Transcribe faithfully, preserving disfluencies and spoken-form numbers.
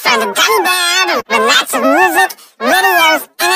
Find a gummy bear with lots of music, videos, and